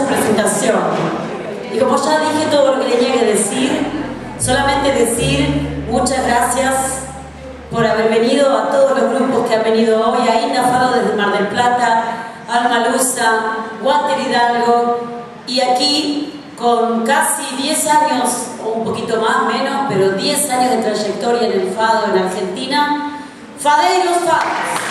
presentación. Y como ya dije todo lo que tenía que decir, solamente decir muchas gracias por haber venido a todos los grupos que han venido hoy, a Inda Fado desde Mar del Plata, Alma Lusa, Walter Hidalgo, y aquí con casi 10 años, o un poquito más, menos, pero 10 años de trayectoria en el Fado en Argentina, Fadeiros Fados.